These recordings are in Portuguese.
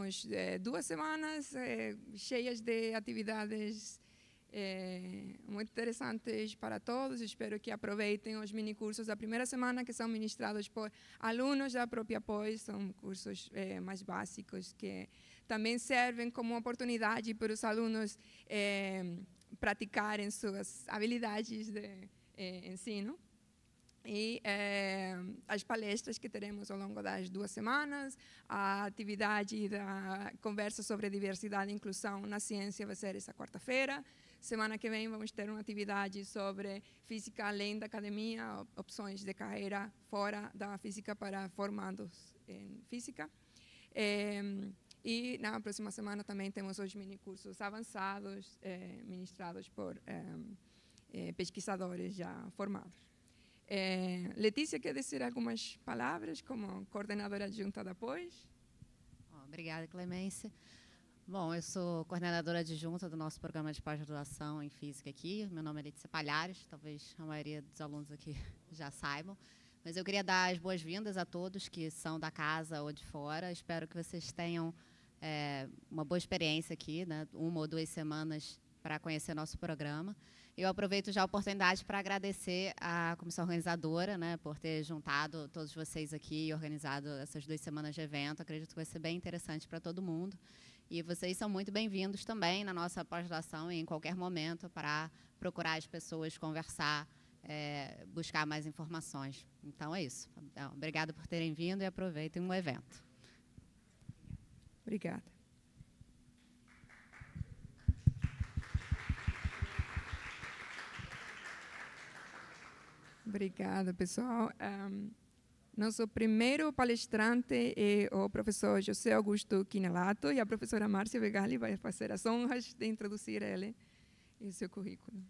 temos 2 semanas cheias de atividades muito interessantes para todos. Espero que aproveitem os minicursos da primeira semana, que são ministrados por alunos da própria pós. São cursos mais básicos que também servem como oportunidade para os alunos praticarem suas habilidades de ensino. E as palestras que teremos ao longo das 2 semanas, a atividade da conversa sobre diversidade e inclusão na ciência vai ser essa quarta-feira. Semana que vem vamos ter uma atividade sobre física além da academia, opções de carreira fora da física para formandos em física. E na próxima semana também temos os minicursos avançados, ministrados por pesquisadores já formados. Letícia, quer dizer algumas palavras como coordenadora adjunta da pós? Obrigada, Clemência. Bom, eu sou coordenadora adjunta do nosso programa de pós-graduação em Física aqui. Meu nome é Letícia Palhares, talvez a maioria dos alunos aqui já saibam. Mas eu queria dar as boas-vindas a todos que são da casa ou de fora. Espero que vocês tenham uma boa experiência aqui, né? 1 ou 2 semanas para conhecer nosso programa. Eu aproveito já a oportunidade para agradecer à comissão organizadora, né, por ter juntado todos vocês aqui e organizado essas 2 semanas de evento. Acredito que vai ser bem interessante para todo mundo. E vocês são muito bem-vindos também na nossa pós-graduação em qualquer momento para procurar as pessoas, conversar, buscar mais informações. Então, é isso. Então, obrigada por terem vindo e aproveitem o evento. Obrigada. Obrigada, pessoal. Nosso primeiro palestrante é o professor José Augusto Quinelato, e a professora Márcia Vegali vai fazer as honras de introduzir ele e seu currículo.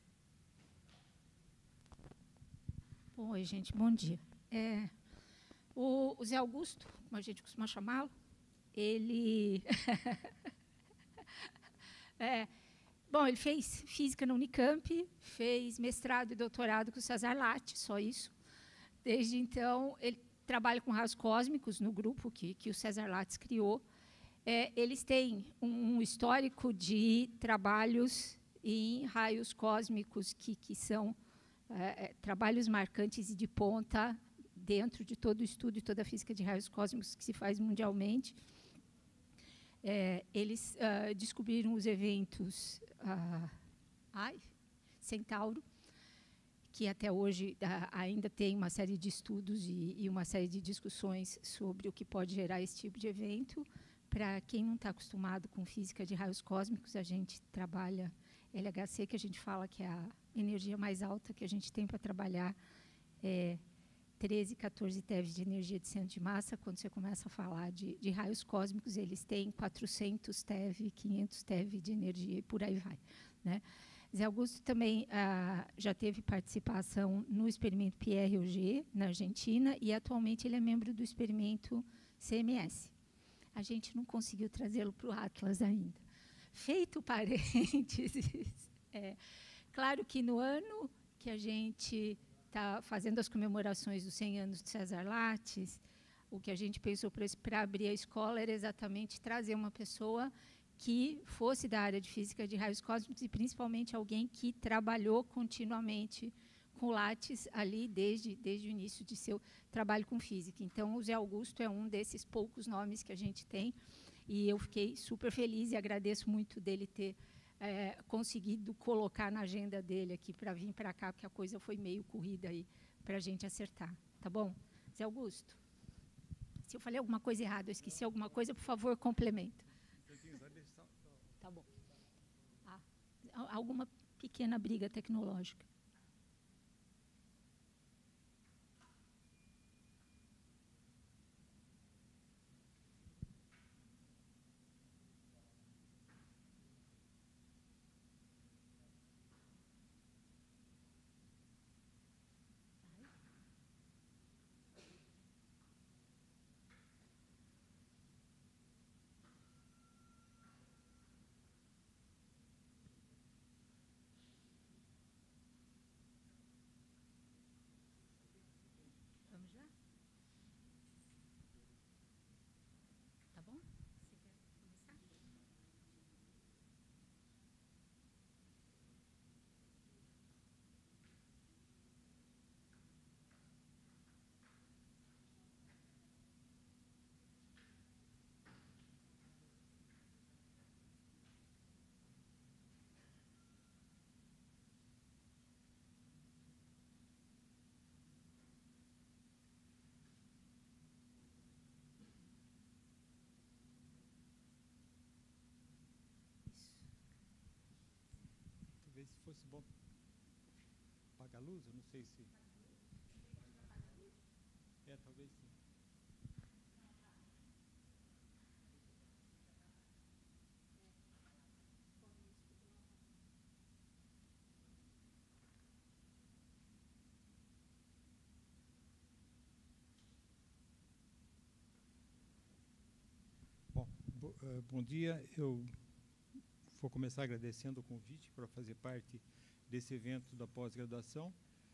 Oi, gente, bom dia. O Zé Augusto, como a gente costuma chamá-lo, ele... Bom, ele fez física na Unicamp, fez mestrado e doutorado com o Cesar Lattes, só isso. Desde então, ele trabalha com raios cósmicos no grupo que o Cesar Lattes criou. Eles têm um histórico de trabalhos em raios cósmicos que são trabalhos marcantes e de ponta dentro de todo o estudo e toda a física de raios cósmicos que se faz mundialmente. Eles descobriram os eventos Centauro, que até hoje ainda tem uma série de estudos e uma série de discussões sobre o que pode gerar esse tipo de evento. Para quem não está acostumado com física de raios cósmicos, a gente trabalha LHC, que a gente fala que é a energia mais alta que a gente tem para trabalhar, 13, 14 TeV de energia de centro de massa. Quando você começa a falar de raios cósmicos, eles têm 400 TeV, 500 TeV de energia e por aí vai, né? Zé Augusto também já teve participação no experimento Pierre-Auger, na Argentina, e atualmente ele é membro do experimento CMS. A gente não conseguiu trazê-lo para o Atlas ainda. Feito parênteses, claro que no ano que a gente está fazendo as comemorações dos 100 anos de Cesar Lattes, o que a gente pensou para abrir a escola era exatamente trazer uma pessoa que fosse da área de física de raios cósmicos e principalmente alguém que trabalhou continuamente com Lattes ali desde o início de seu trabalho com física. Então, o Zé Augusto é um desses poucos nomes que a gente tem, e eu fiquei super feliz e agradeço muito dele ter conseguido colocar na agenda dele aqui para vir para cá, porque a coisa foi meio corrida aí para a gente acertar. Tá bom? Zé Augusto, se eu falei alguma coisa errada, eu esqueci alguma coisa, por favor, complementa. Tá bom. Alguma pequena briga tecnológica. talvez fosse bom apagar a luz, eu não sei se... talvez sim. Bom dia, eu vou começar agradecendo o convite para fazer parte desse evento da pós-graduação.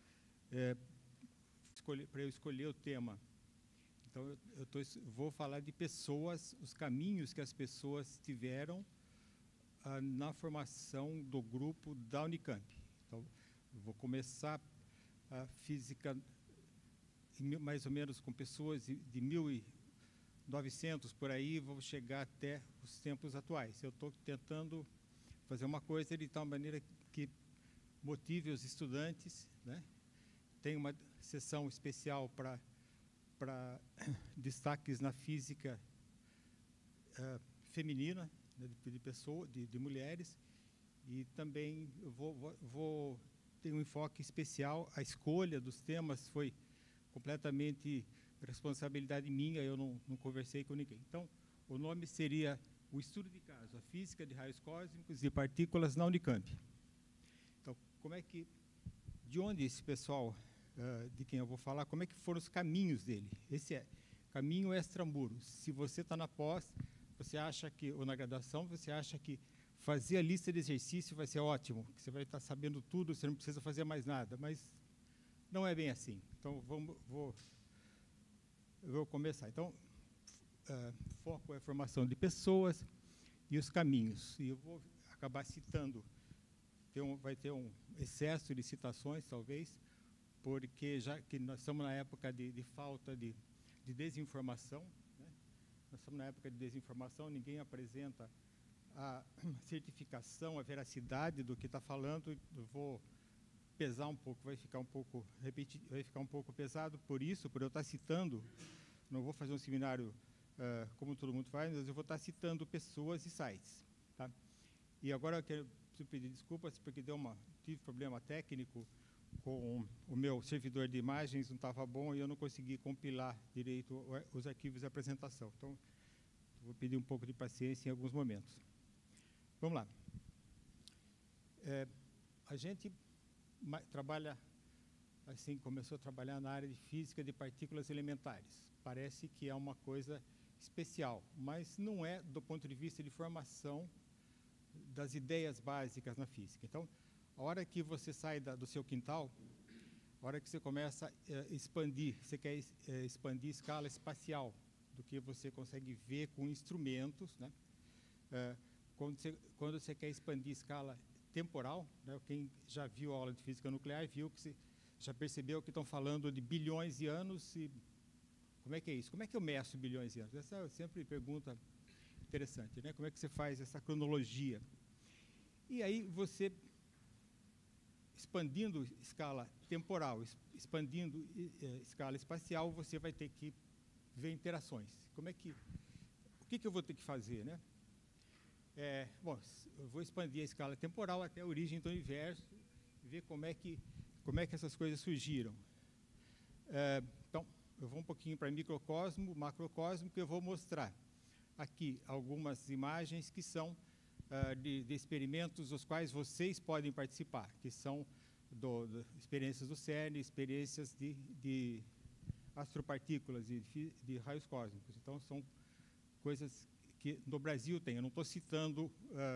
Para eu escolher o tema, então vou falar de pessoas, os caminhos que as pessoas tiveram na formação do grupo da Unicamp. Então, eu vou começar a física mais ou menos com pessoas de 1900 por aí, vou chegar até os tempos atuais. Eu estou tentando fazer uma coisa de tal maneira que motive os estudantes, né? Tem uma sessão especial para destaques na física feminina, né, de mulheres, e também vou ter um enfoque especial. A escolha dos temas foi completamente responsabilidade minha, eu não conversei com ninguém. Então, o nome seria o estudo de caso, a física de raios cósmicos e partículas na Unicamp. Então, de onde esse pessoal, de quem eu vou falar, como é que foram os caminhos dele? Esse é caminho extramuros. Se você está na pós, você acha que, ou na graduação, você acha que fazer a lista de exercício vai ser ótimo, que você vai estar sabendo tudo, você não precisa fazer mais nada, mas não é bem assim. Então, eu vou começar. Então, foco é a formação de pessoas e os caminhos. E eu vou acabar citando, vai ter um excesso de citações, talvez, porque já que nós estamos na época de falta de desinformação, né? Nós estamos na época de desinformação, ninguém apresenta a certificação, a veracidade do que está falando. Eu vou pesar um pouco, vai ficar um pouco pesado por eu estar citando. Não vou fazer um seminário como todo mundo faz, mas eu vou estar citando pessoas e sites, tá? E agora eu preciso pedir desculpas porque tive problema técnico com o meu servidor de imagens, não estava bom e eu não consegui compilar direito os arquivos de apresentação. Então, vou pedir um pouco de paciência em alguns momentos. Vamos lá. A gente trabalha, assim, começou a trabalhar na área de física de partículas elementares. Parece que é uma coisa especial, mas não é do ponto de vista de formação das ideias básicas na física. Então, a hora que você sai do seu quintal, a hora que você começa a expandir, você quer expandir a escala espacial do que você consegue ver com instrumentos, né? Quando você quer expandir a escala temporal, né? Quem já viu a aula de física nuclear viu que já percebeu que estão falando de bilhões de anos. E como é que é isso? Como é que eu meço bilhões de anos? Essa é sempre pergunta interessante, né? Como é que você faz essa cronologia? E aí você, expandindo escala temporal, expandindo escala espacial, você vai ter que ver interações. O que eu vou ter que fazer, né? Bom, eu vou expandir a escala temporal até a origem do universo e ver como é que essas coisas surgiram. Então, eu vou um pouquinho para microcosmo, macrocosmo, que eu vou mostrar aqui algumas imagens que são de experimentos dos quais vocês podem participar, que são experiências do CERN, experiências de astropartículas e de raios cósmicos. Então, são coisas que no Brasil tem. Eu não estou citando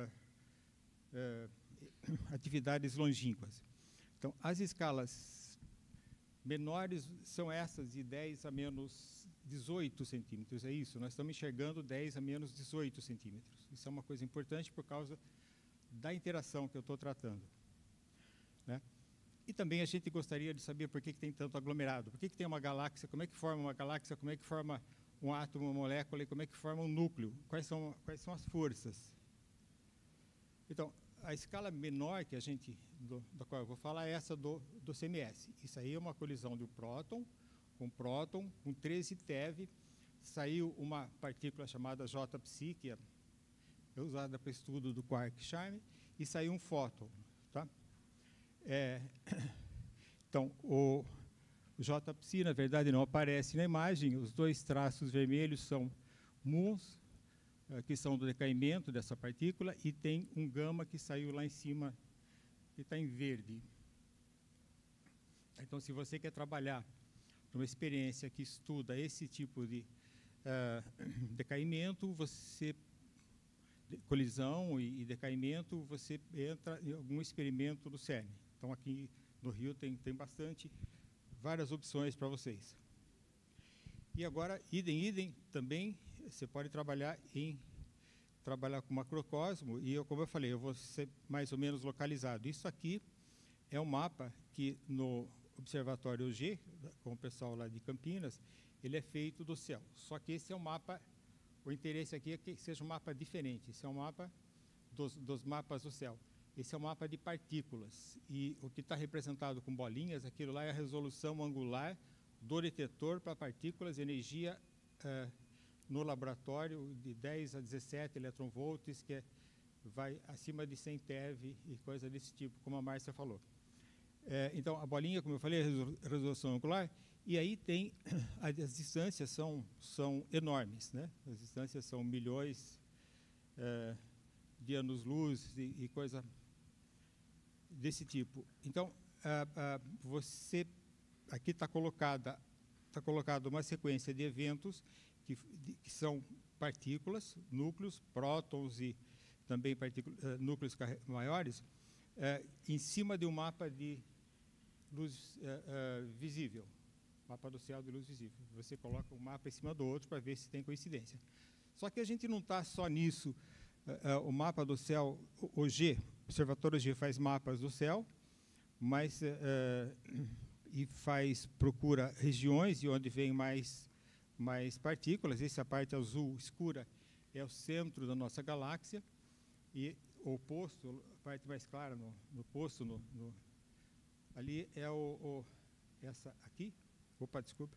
atividades longínquas. Então, as escalas menores são essas de 10 a menos 18 centímetros, é isso? Nós estamos enxergando 10 a menos 18 centímetros. Isso é uma coisa importante por causa da interação que eu estou tratando, né? E também a gente gostaria de saber por que tem tanto aglomerado, por que tem uma galáxia, como é que forma uma galáxia, como é que forma um átomo, uma molécula, e como é que forma um núcleo, quais são as forças. Então, a escala menor que da qual eu vou falar é essa do CMS. Isso aí é uma colisão de um próton, com 13 TeV, saiu uma partícula chamada J-psi, que é usada para estudo do quark-charme, e saiu um fóton, tá? Então, o J-psi, na verdade, não aparece na imagem. Os dois traços vermelhos são muons, que são do decaimento dessa partícula, e tem um gama que saiu lá em cima, que está em verde. Então, se você quer trabalhar numa experiência que estuda esse tipo de decaimento, colisão e decaimento, você entra em algum experimento do CERN. Então, aqui no Rio tem várias opções para vocês. E agora, idem também, você pode trabalhar com macrocosmo, e como eu falei, eu vou ser mais ou menos localizado. Isso aqui é um mapa que no Observatório G, com o pessoal lá de Campinas, ele é feito do céu. Só que esse é um mapa, o interesse aqui é que seja um mapa diferente. Esse é um mapa dos mapas do céu. Esse é um mapa de partículas. E o que está representado com bolinhas, aquilo lá é a resolução angular do detetor para partículas, energia no laboratório de 10 a 17 eletronvolts, que vai acima de 100 TeV e coisa desse tipo, como a Márcia falou. Então, a bolinha, como eu falei, é a resolução angular, e aí tem, as distâncias são enormes, né? As distâncias são milhões de anos-luz e coisa desse tipo. Então, aqui está colocado uma sequência de eventos que são partículas, núcleos, prótons e também núcleos maiores, em cima de um mapa de luz visível, mapa do céu de luz visível. Você coloca um mapa em cima do outro para ver se tem coincidência. Só que a gente não está só nisso. O mapa do céu, o Observatório G faz mapas do céu, mas procura regiões de onde vem mais partículas. Essa parte azul escura é o centro da nossa galáxia, e o oposto, a parte mais clara no oposto, ali é essa aqui. Opa, desculpa.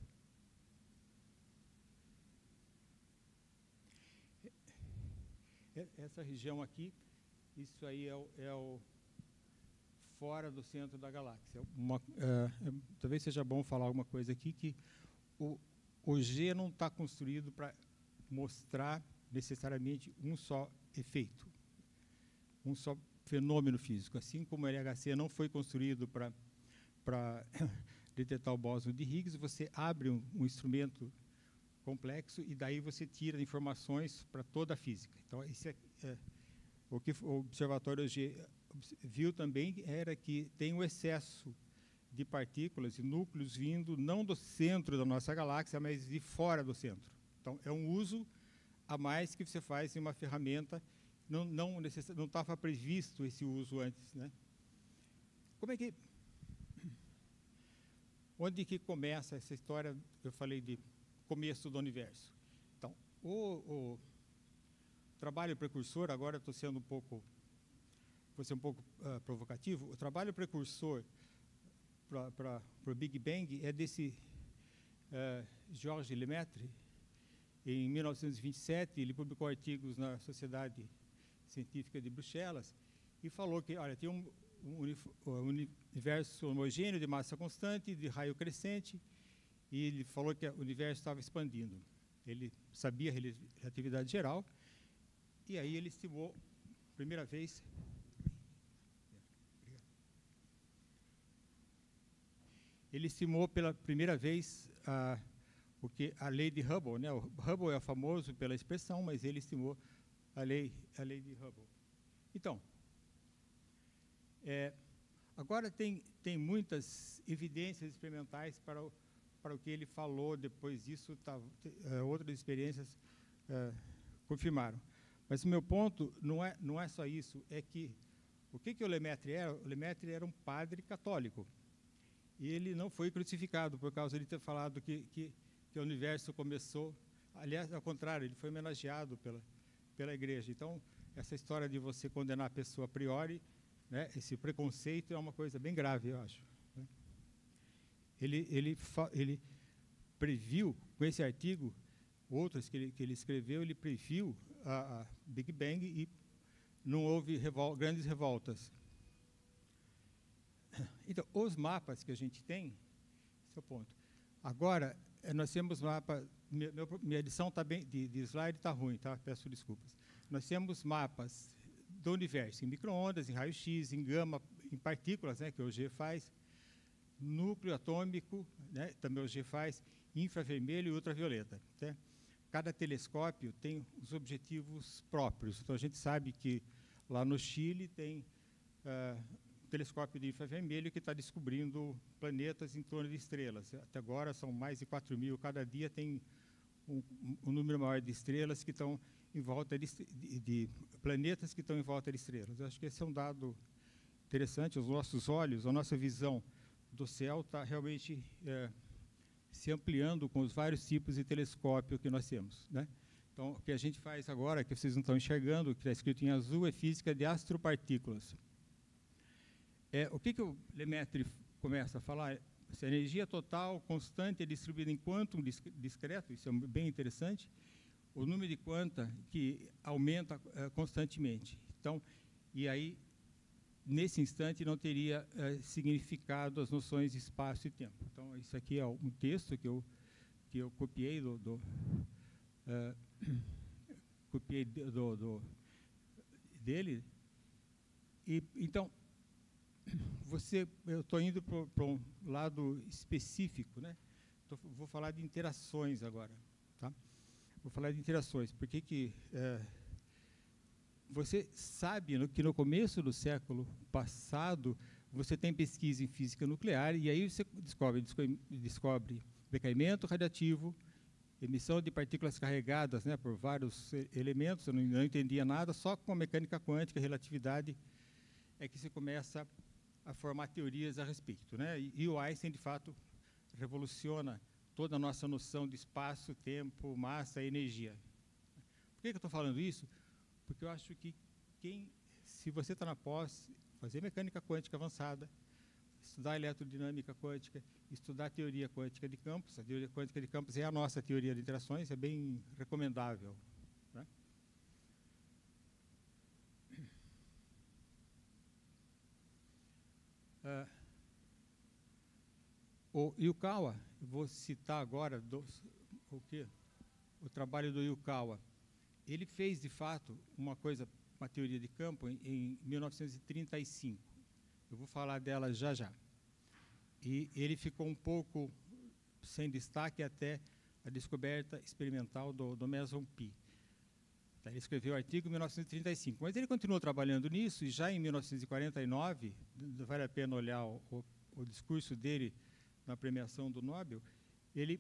Essa região aqui, isso aí é o fora do centro da galáxia. Talvez seja bom falar alguma coisa aqui, que o G não está construído para mostrar necessariamente um só efeito, um só fenômeno físico, assim como o LHC não foi construído para detectar o bóson de Higgs. Você abre um instrumento complexo e daí você tira informações para toda a física. Então, o que o Observatório G viu também era que tem um excesso de partículas e núcleos vindo não do centro da nossa galáxia, mas de fora do centro. Então, é um uso a mais que você faz em uma ferramenta. Não estava previsto esse uso antes, né? Onde que começa essa história? Eu falei de começo do universo. Então, o trabalho precursor, agora estou sendo vou ser um pouco provocativo. O trabalho precursor para o Big Bang é desse Georges Lemaitre. Em 1927, ele publicou artigos na Sociedade Científica de Bruxelas e falou que, olha, tem um universo homogêneo de massa constante, de raio crescente, e ele falou que o universo estava expandindo. Ele sabia a relatividade geral, e aí ele estimou, primeira vez, pela primeira vez a lei de Hubble, né? O Hubble é famoso pela expressão, mas ele estimou a lei de Hubble. Então, agora tem muitas evidências experimentais para o que ele falou. Depois disso, outras experiências confirmaram. Mas o meu ponto não é só isso, é que o que o Lemaitre era? O Lemaitre era um padre católico. E ele não foi crucificado por causa de ter falado que o universo começou. Aliás, ao contrário, ele foi homenageado pela igreja. Então, essa história de você condenar a pessoa a priori, né, esse preconceito é uma coisa bem grave, eu acho. Né? Ele previu, com esse artigo, outros que ele escreveu, ele previu a Big Bang e não houve grandes revoltas. Então, os mapas que a gente tem, esse é o ponto. Agora, nós temos mapa, minha edição tá bem, de slide está ruim, tá? Peço desculpas. Nós temos mapas do universo em micro-ondas, em raio-x, em gama, em partículas, né, que o G faz, núcleo atômico, né, também o G faz, infravermelho e ultravioleta. Né? Cada telescópio tem os objetivos próprios. Então, a gente sabe que lá no Chile tem um telescópio de infravermelho que está descobrindo planetas em torno de estrelas. Até agora são mais de 4.000. Cada dia tem um número maior de estrelas que estão em volta de planetas que estão em volta de estrelas. Eu acho que esse é um dado interessante. Os nossos olhos, a nossa visão do céu está realmente se ampliando com os vários tipos de telescópio que nós temos, né? Então, o que a gente faz agora, que vocês não estão enxergando, que está escrito em azul, é física de astropartículas. O que o Lemaitre começa a falar? Se a energia total constante é distribuída em quantum discreto, isso é bem interessante, o número de quanta que aumenta constantemente. Então, e aí, nesse instante, não teria significado as noções de espaço e tempo. Então, isso aqui é um texto que eu copiei dele. E, então, eu estou indo para um lado específico, né? Vou falar de interações agora, tá? Vou falar de interações. Por que você sabe que no começo do século passado você tem pesquisa em física nuclear e aí você descobre decaimento radiativo, emissão de partículas carregadas, né, por vários elementos. Eu não entendia nada, só com a mecânica quântica, relatividade, é que se começa a formar teorias a respeito, né? E o Einstein, de fato, revoluciona toda a nossa noção de espaço, tempo, massa e energia. Por que eu estou falando isso? Porque eu acho que se você está na pós, fazer mecânica quântica avançada, estudar eletrodinâmica quântica, estudar teoria quântica de campos, a teoria quântica de campos é a nossa teoria de interações, é bem recomendável, né? O Yukawa, vou citar agora o trabalho do Yukawa. Ele fez, de fato, uma teoria de campo em 1935. Eu vou falar dela já já. E ele ficou um pouco sem destaque até a descoberta experimental do meson pi. Ele escreveu o artigo em 1935, mas ele continuou trabalhando nisso, e já em 1949, vale a pena olhar o discurso dele na premiação do Nobel, ele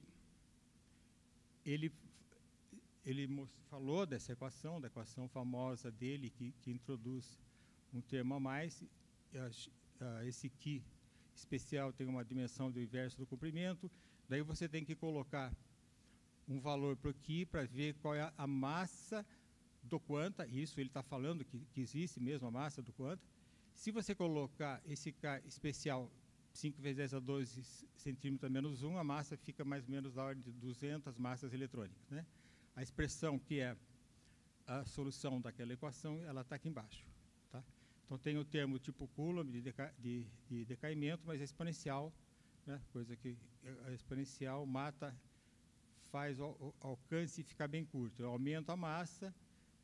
falou dessa equação, da equação famosa dele, que introduz um termo a mais. Esse Q especial tem uma dimensão do inverso do comprimento, daí você tem que colocar um valor para o Q para ver qual é a massa do quanta, isso ele está falando que existe mesmo a massa do quanta. Se você colocar esse K especial 5 vezes 10 a 12 centímetros a menos 1, a massa fica mais ou menos da ordem de 200 massas eletrônicas, né? A expressão que é a solução daquela equação, ela está aqui embaixo, tá? Então, tem o termo tipo Coulomb de decaimento, mas é exponencial, né? Coisa que a exponencial faz o alcance ficar bem curto. Eu aumento a massa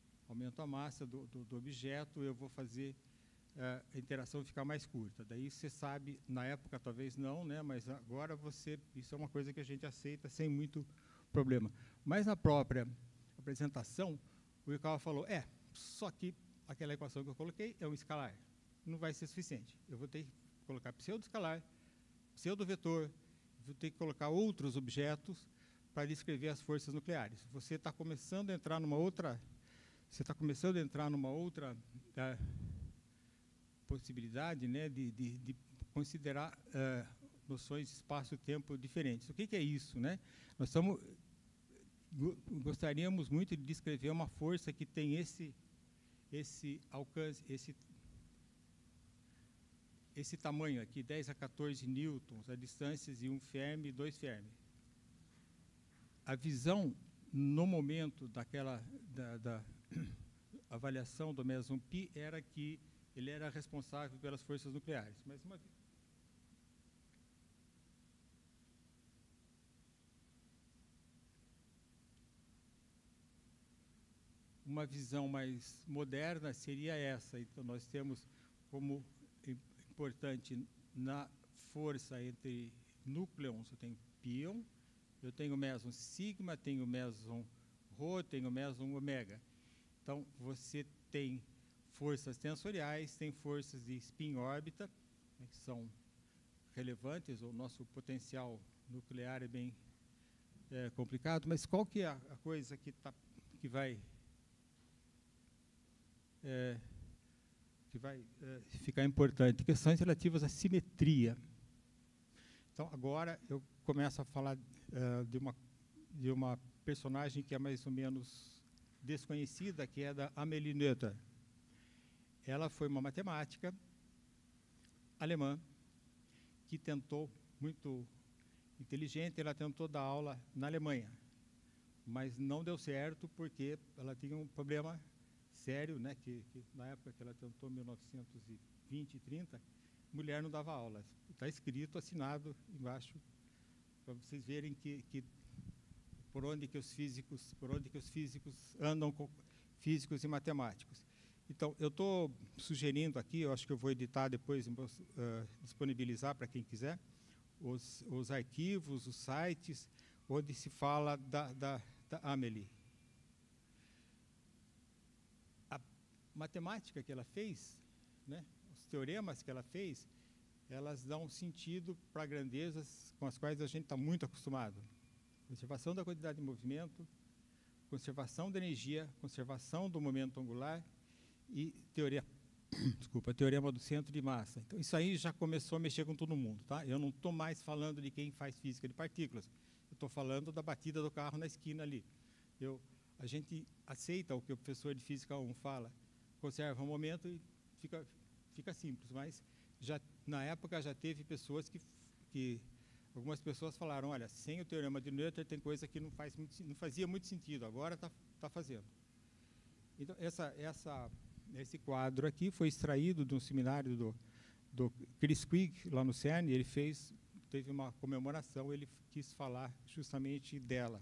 do objeto, eu vou fazer a interação ficar mais curta. Daí você sabe, na época talvez não, né? Mas agora isso é uma coisa que a gente aceita sem muito problema. Mas na própria apresentação, o Yukawa falou, só que aquela equação que eu coloquei é um escalar. Não vai ser suficiente. Eu vou ter que colocar pseudo-escalar, pseudo-vetor, vou ter que colocar outros objetos para descrever as forças nucleares. Você está começando a entrar numa outra possibilidade, né, de considerar noções de espaço e tempo diferentes. O que é isso, né? Nós gostaríamos muito de descrever uma força que tem esse alcance, esse tamanho aqui, 10 a 14 newtons, a distâncias de 1 Fermi e 2 Fermi. A visão, no momento da avaliação do meson pi, era que ele era responsável pelas forças nucleares. Mas uma visão mais moderna seria essa. Então, nós temos como importante na força entre núcleons, eu tenho pion, eu tenho meson sigma, tenho meson rho, tenho meson ômega. Então, você tem forças tensoriais, tem forças de spin-órbita, né, que são relevantes. O nosso potencial nuclear é bem complicado, mas qual que é a coisa que vai ficar importante? Questões relativas à simetria. Então, agora eu começo a falar de uma personagem que é mais ou menos desconhecida, que é da Amélie Noether. Ela foi uma matemática alemã que tentou, muito inteligente, ela tentou dar aula na Alemanha, mas não deu certo porque ela tinha um problema sério, né, que na época que ela tentou, 1920 e 30, mulher não dava aula. Está escrito, assinado embaixo, para vocês verem que por onde que os físicos andam, com físicos e matemáticos. Então, eu estou sugerindo aqui, eu acho que eu vou editar depois, disponibilizar para quem quiser, os arquivos, os sites, onde se fala da Amélie. A matemática que ela fez, né, os teoremas que ela fez, elas dão sentido para grandezas com as quais a gente está muito acostumado. Conservação da quantidade de movimento, conservação da energia, conservação do momento angular e teorema do centro de massa. Então, isso aí já começou a mexer com todo mundo, tá? Eu não estou mais falando de quem faz física de partículas, eu estou falando da batida do carro na esquina ali. A gente aceita o que o professor de Física 1 fala, conserva o momento e fica simples, mas na época já teve pessoas que algumas pessoas falaram, olha, sem o teorema de Noether tem coisa que não fazia muito sentido, agora está fazendo. Então, esse quadro aqui foi extraído de um seminário do Chris Quick, lá no CERN, ele teve uma comemoração, ele quis falar justamente dela.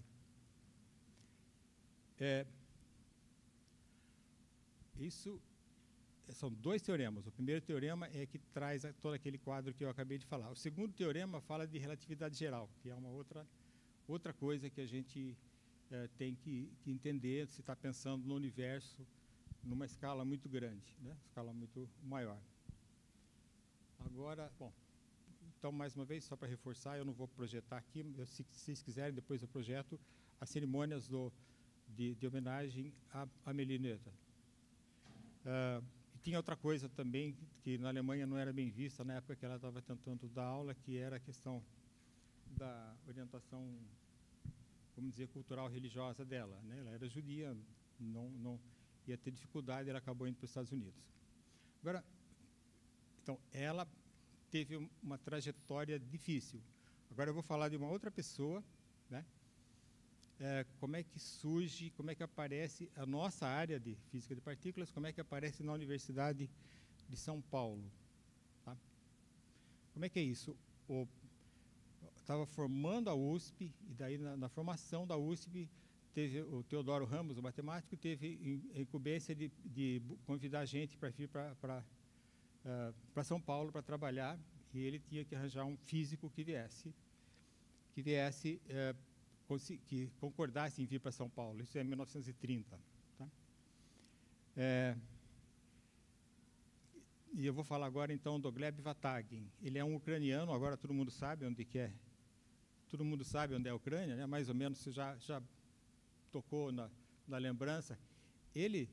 São dois teoremas. O primeiro teorema é que traz todo aquele quadro que eu acabei de falar. O segundo teorema fala de relatividade geral, que é uma outra coisa que a gente tem que entender se está pensando no universo numa escala muito grande, né? Escala muito maior. Agora, bom, então, mais uma vez, só para reforçar, eu não vou projetar aqui, se vocês quiserem, depois eu projeto as cerimônias de homenagem a Amélie Noether. E tinha outra coisa também, que na Alemanha não era bem vista, na época que ela estava tentando dar aula, que era a questão da orientação, vamos dizer, cultural religiosa dela, né? Ela era judia, não ia ter dificuldade, ela acabou indo para os Estados Unidos. Agora, então, ela teve uma trajetória difícil. Agora eu vou falar de uma outra pessoa, né? Como é que surge, como é que aparece a nossa área de física de partículas, como é que aparece na Universidade de São Paulo. Tá? Como é que é isso? Estava formando a USP, e daí na formação da USP, teve o Teodoro Ramos, o matemático, teve a incumbência de convidar a gente para vir para São Paulo para trabalhar, e ele tinha que arranjar um físico que concordasse em vir para São Paulo. Isso é 1930. Tá? E eu vou falar agora, então, do Gleb Vatagin. Ele é um ucraniano, agora todo mundo sabe onde que é. Todo mundo sabe onde é a Ucrânia, né? Mais ou menos, você já tocou na lembrança. Ele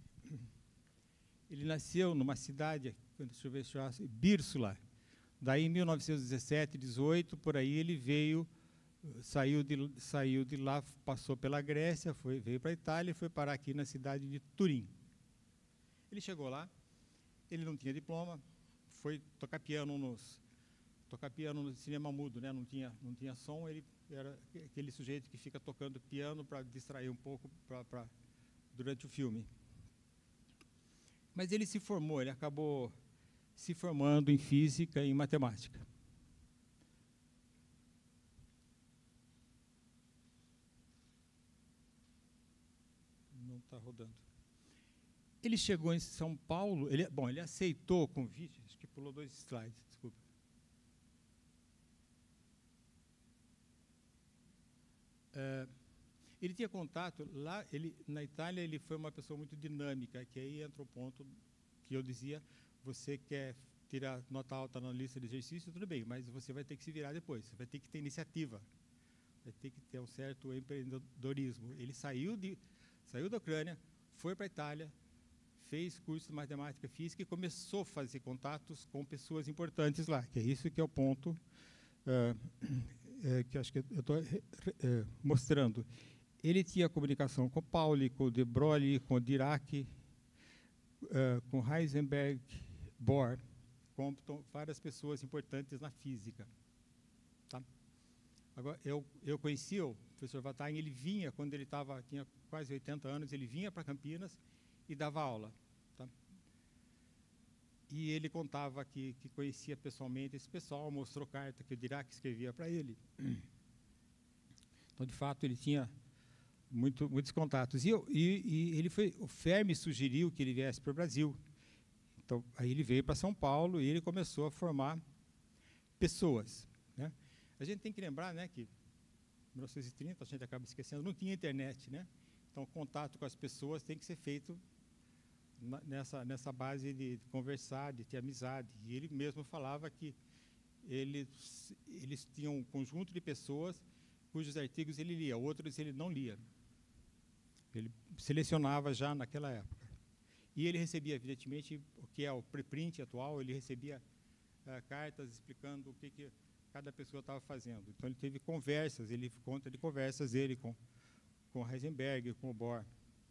nasceu numa cidade, deixa eu ver, Bírsula. Daí, em 1917, 18, por aí, ele saiu de lá, passou pela Grécia, veio para a Itália e foi parar aqui na cidade de Turim. Ele chegou lá, ele não tinha diploma, foi tocar piano no cinema mudo, né? Não tinha som, ele era aquele sujeito que fica tocando piano para distrair um pouco durante o filme. Mas ele se formou, ele acabou se formando em física e em matemática. Não está rodando. Ele chegou em São Paulo, ele aceitou o convite, acho que pulou 2 slides, desculpa. Ele tinha contato, lá, na Itália, ele foi uma pessoa muito dinâmica, que aí entra o ponto que eu dizia, você quer tirar nota alta na lista de exercício, tudo bem, mas você vai ter que se virar depois, você vai ter que ter iniciativa, vai ter que ter um certo empreendedorismo. Ele saiu da Ucrânia, foi para a Itália, fez curso de matemática e física e começou a fazer contatos com pessoas importantes lá, que é isso que é o ponto que acho que eu estou mostrando. Ele tinha comunicação com Pauli, com De Broglie, com Dirac, com Heisenberg, Bohr, Compton, várias pessoas importantes na física. Tá? Agora, eu conheci o professor Vatag, ele vinha, quando ele tinha quase 80 anos, ele vinha para Campinas e dava aula. Tá? E ele contava que conhecia pessoalmente esse pessoal, mostrou carta que o Dirac escrevia para ele. Então, de fato, ele tinha muitos contatos. E o Fermi sugeriu que ele viesse para o Brasil. Então, aí ele veio para São Paulo e ele começou a formar pessoas. Né? A gente tem que lembrar, né, que em 1930, a gente acaba esquecendo, não tinha internet. Né? Então, o contato com as pessoas tem que ser feito nessa base de conversar, de ter amizade. E ele mesmo falava que eles tinham um conjunto de pessoas cujos artigos ele lia, outros ele não lia. Ele selecionava já naquela época. E ele recebia, evidentemente, o que é o preprint atual, ele recebia cartas explicando o que cada pessoa estava fazendo. Então, ele teve conversas, ele conta de conversas dele com Heisenberg, com o Bohr.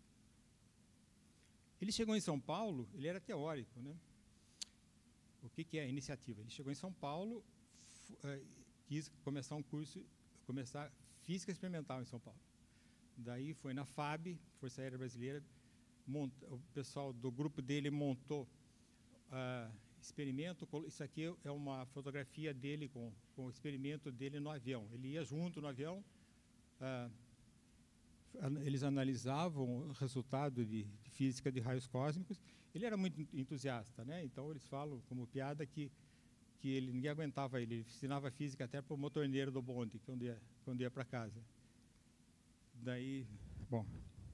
Ele chegou em São Paulo, ele era teórico, né? O que é iniciativa? Ele chegou em São Paulo, quis começar um curso, começar física experimental em São Paulo. Daí foi na FAB, Força Aérea Brasileira, o pessoal do grupo dele montou experimento. Isso aqui é uma fotografia dele com o experimento dele no avião. Ele ia junto no avião, eles analisavam o resultado de física de raios cósmicos. Ele era muito entusiasta, né? Então eles falam como piada que ninguém aguentava ele ensinava física até para o motorneiro do bonde, quando ia para casa. Daí, bom.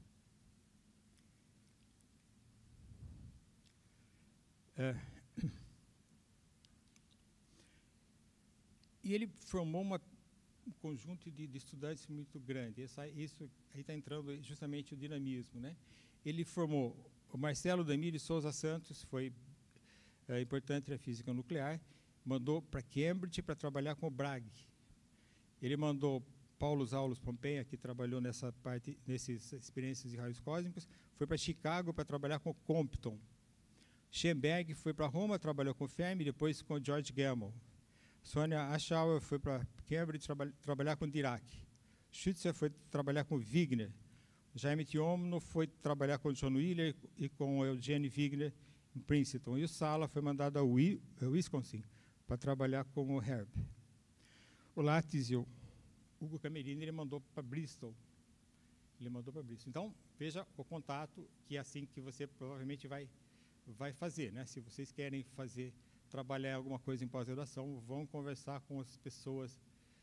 E ele formou um conjunto de estudantes muito grande. Isso aí está entrando justamente o dinamismo, né? Ele formou o Marcelo Damiro Souza Santos, foi importante na física nuclear, mandou para Cambridge para trabalhar com o Bragg. Ele mandou Paulo Zaulos Pompeia, que trabalhou nessas experiências de raios cósmicos, foi para Chicago para trabalhar com o Compton. Schoenberg foi para Roma, trabalhou com o Fermi, depois com o George Gamow. Sonia Aschauer foi para Cambridge trabalhar com Dirac. Schützer foi trabalhar com Wigner. Jaime Thiomno foi trabalhar com John Wheeler e com Eugene Wigner em Princeton. E o Sala foi mandado ao Wisconsin para trabalhar com o Herb. O Lattice, o Hugo Camerini, ele mandou para Bristol. Então, veja o contato, que é assim que você provavelmente vai fazer, né? Se vocês querem trabalhar alguma coisa em pós-graduação, vão conversar com as pessoas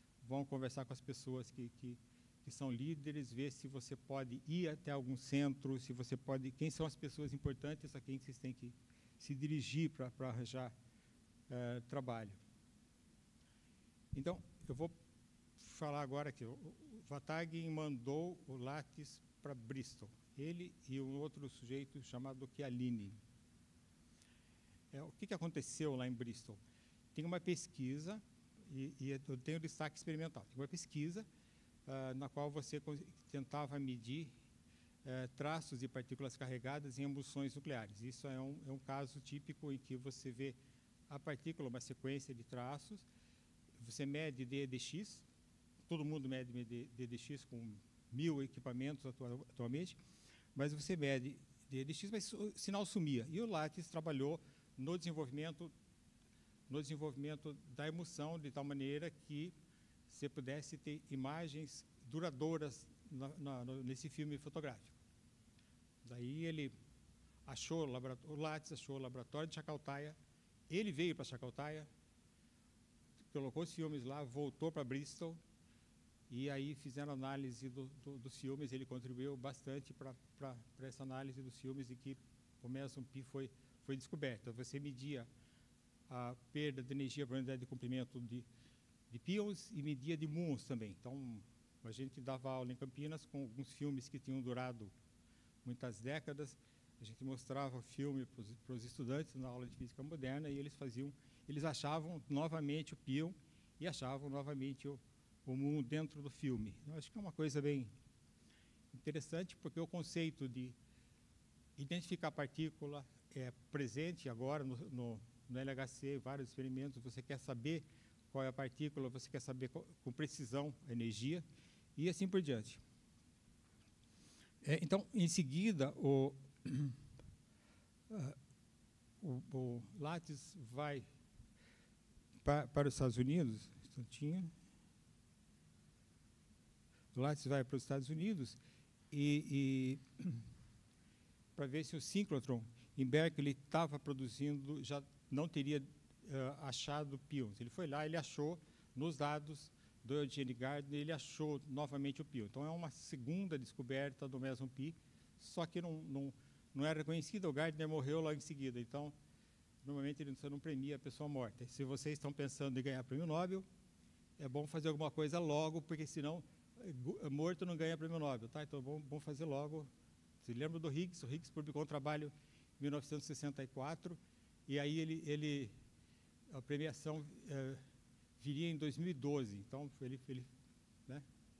que são líderes, ver se você pode ir até algum centro, quem são as pessoas importantes a quem vocês têm que se dirigir para arranjar trabalho. Então, eu vou falar agora que o Vatag mandou o Lattice para Bristol, ele e um outro sujeito chamado Chialini. O que aconteceu lá em Bristol? Tem uma pesquisa, e eu tenho destaque experimental, tem uma pesquisa na qual você tentava medir traços de partículas carregadas em emulsões nucleares. Isso é um caso típico em que você vê a partícula, uma sequência de traços, você mede DEDX, todo mundo mede DEDX com 1000 equipamentos atualmente, mas você mede DEDX, mas o sinal sumia. E o Lattice trabalhou no desenvolvimento da emulsão, de tal maneira que você pudesse ter imagens duradouras nesse filme fotográfico. Daí ele o Lattes achou o laboratório de Chacaltaya, ele veio para Chacaltaya, colocou os filmes lá, voltou para Bristol, e aí fizeram análise dos filmes. Ele contribuiu bastante para essa análise dos filmes, e que o meson pi foi descoberto. Você media a perda de energia por unidade de comprimento de pions e media de muons também. Então, a gente dava aula em Campinas com alguns filmes que tinham durado muitas décadas. A gente mostrava o filme para os estudantes na aula de física moderna, e eles achavam novamente o pion e achavam novamente o muon dentro do filme. Eu acho que é uma coisa bem interessante, porque o conceito de identificar partícula é presente agora no LHC, vários experimentos. Você quer saber qual é a partícula, você quer saber com precisão a energia, e assim por diante. Então, em seguida, o Lattes vai para os Estados Unidos. O Lattes vai para os Estados Unidos e para ver se o síncrotron em Berkeley estava produzindo, já não teria achado pions. Ele foi lá, ele achou nos dados do Eugene Gardner, ele achou novamente o pion. Então, é uma segunda descoberta do meson pi, só que não era reconhecida. O Gardner morreu logo em seguida. Então, normalmente, você não premia a pessoa morta. Se vocês estão pensando em ganhar prêmio Nobel, é bom fazer alguma coisa logo, porque senão morto não ganha prêmio Nobel. Tá? Então, vamos fazer logo. Você lembra do Higgs? O Higgs publicou um trabalho em 1964, e aí a premiação viria em 2012. Então, ele né?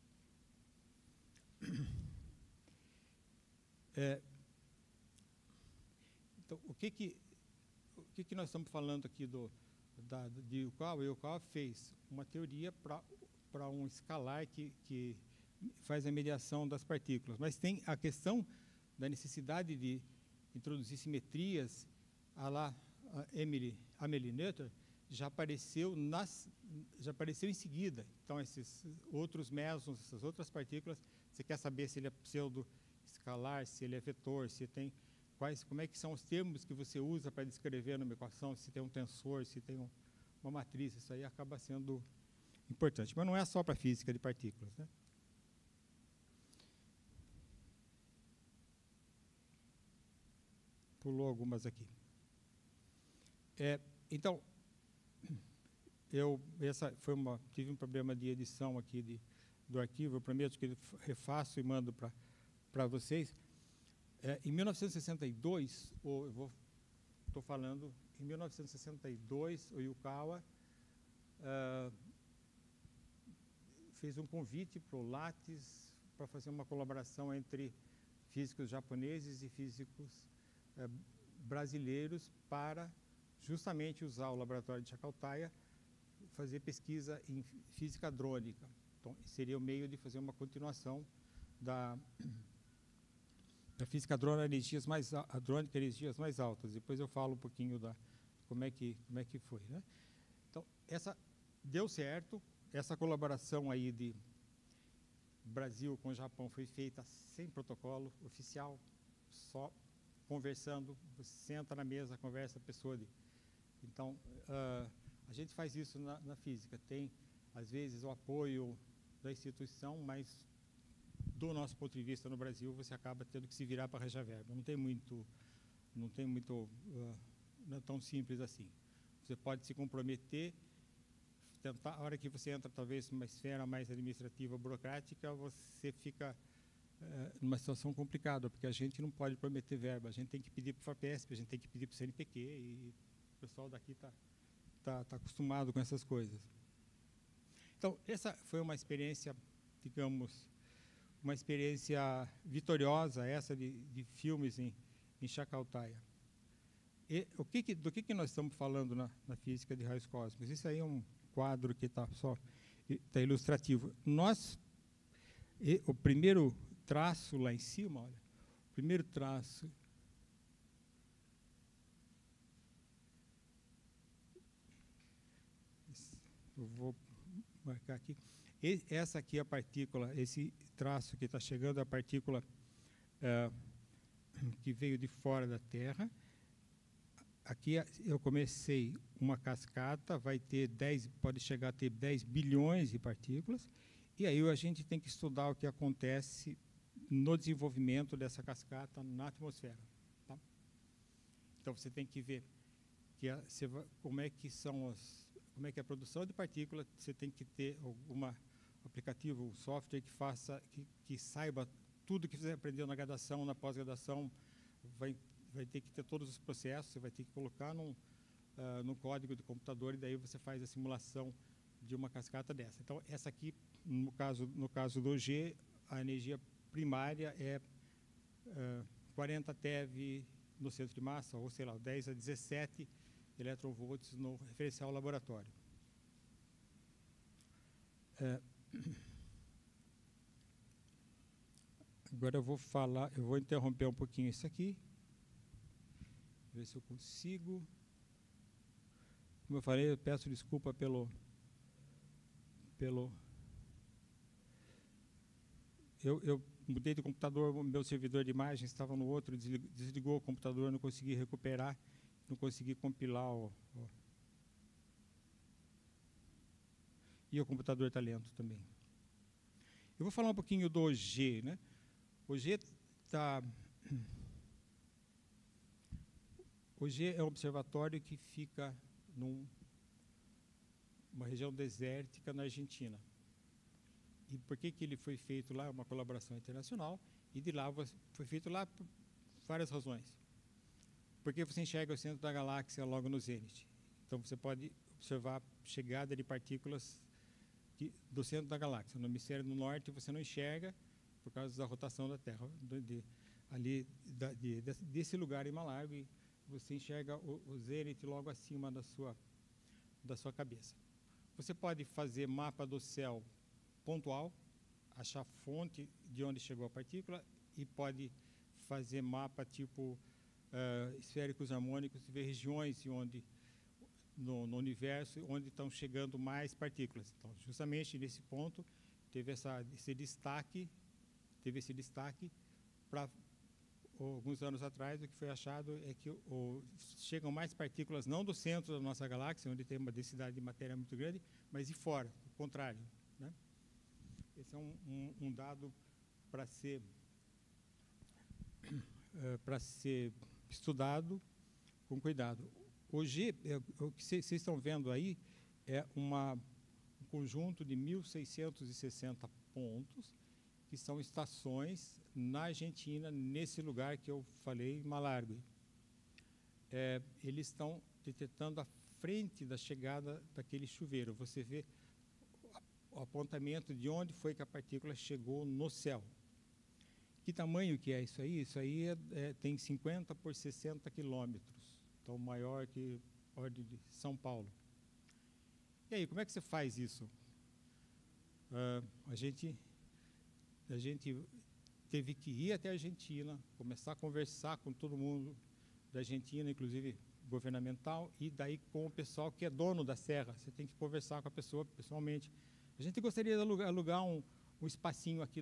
Então, o que nós estamos falando aqui de Yukawa? O Yukawa fez uma teoria para um escalar que faz a mediação das partículas, mas tem a questão da necessidade de introduzir simetrias. A Amelie Noether já apareceu em seguida. Então, esses outros mesons, essas outras partículas, você quer saber se ele é pseudo-escalar, se ele é vetor, se tem como é que são os termos que você usa para descrever numa equação, se tem um tensor, se tem uma matriz. Isso aí acaba sendo importante. Mas não é só para a física de partículas, né? Pulou algumas aqui. Então, tive um problema de edição aqui do arquivo. Eu prometo que refaço e mando para vocês. Em 1962, estou falando, em 1962, o Yukawa fez um convite para o Lattes para fazer uma colaboração entre físicos japoneses e físicos brasileiros para justamente usar o laboratório de Chacaltaya, fazer pesquisa em física hadrônica. Então, seria o meio de fazer uma continuação da física hadrônica, energias mais altas. Depois eu falo um pouquinho como é que foi, né? Então, deu certo. Essa colaboração aí de Brasil com o Japão foi feita sem protocolo oficial, só conversando. Você senta na mesa, conversa, Então, a gente faz isso na física. Tem, às vezes, o apoio da instituição, mas, do nosso ponto de vista no Brasil, você acaba tendo que se virar para arranjar verba. Não é tão simples assim. Você pode se comprometer, tentar, a hora que você entra, talvez, numa esfera mais administrativa, burocrática, você fica numa situação complicada, porque a gente não pode prometer verba. A gente tem que pedir para o FAPESP, a gente tem que pedir para o CNPq, e o pessoal daqui está acostumado com essas coisas. Então, essa foi uma experiência, digamos, uma experiência vitoriosa, essa de filmes em Chacaltaya. E do que nós estamos falando na física de raios cósmicos? Isso aí é um quadro que está ilustrativo. O primeiro traço lá em cima, olha, o primeiro traço eu vou marcar aqui. Essa aqui é a partícula, esse traço que está chegando é a partícula que veio de fora da Terra. Aqui eu comecei uma cascata, pode chegar a ter 10 bilhões de partículas, e aí a gente tem que estudar o que acontece no desenvolvimento dessa cascata na atmosfera. Tá? Então você tem que ver como é que é a produção de partículas. Você tem que ter algum aplicativo, um software que saiba tudo que você aprendeu na graduação, na pós-graduação. Vai ter que ter todos os processos, você vai ter que colocar no código do computador, e daí você faz a simulação de uma cascata dessa. Então, essa aqui, no caso do G, a energia primária é 40 TeV no centro de massa, ou sei lá, 10 a 17 eletronvolts no referencial laboratório. Agora eu vou interromper um pouquinho isso aqui, ver se eu consigo. Como eu falei, eu peço desculpa pelo eu mudei de computador, o meu servidor de imagem estava no outro, desligou o computador, não consegui recuperar, não consegui compilar e o computador está lento também. Eu vou falar um pouquinho do G, né? O G é um observatório que fica numa região desértica na Argentina. E por que ele foi feito lá? Uma colaboração internacional, e de lá foi feito lá por várias razões. Porque você enxerga o centro da galáxia logo no zênite. Então você pode observar a chegada de partículas do centro da galáxia. No hemisfério do norte você não enxerga por causa da rotação da Terra. Desse lugar em Malargüe, você enxerga o zênite logo acima da sua cabeça. Você pode fazer mapa do céu pontual, achar a fonte de onde chegou a partícula, e pode fazer mapa tipo esféricos harmônicos, ver regiões no universo onde estão chegando mais partículas. Então, justamente nesse ponto, teve esse destaque para alguns anos atrás. O que foi achado é que chegam mais partículas não do centro da nossa galáxia, onde tem uma densidade de matéria muito grande, mas de fora, o contrário, né? Esse é um dado para ser estudado com cuidado. Hoje, o que vocês estão vendo aí é um conjunto de 1.660 pontos, que são estações na Argentina, nesse lugar que eu falei, Malargüe. Eles estão detectando a frente da chegada daquele chuveiro. Você vê o apontamento de onde foi que a partícula chegou no céu. Que tamanho que é isso aí? Isso aí tem 50 por 60 quilômetros, então maior que a ordem de São Paulo. E aí, como é que você faz isso? A gente teve que ir até a Argentina, começar a conversar com todo mundo da Argentina, inclusive governamental, e daí com o pessoal que é dono da serra. Você tem que conversar com a pessoa pessoalmente. A gente gostaria de alugar um espacinho aqui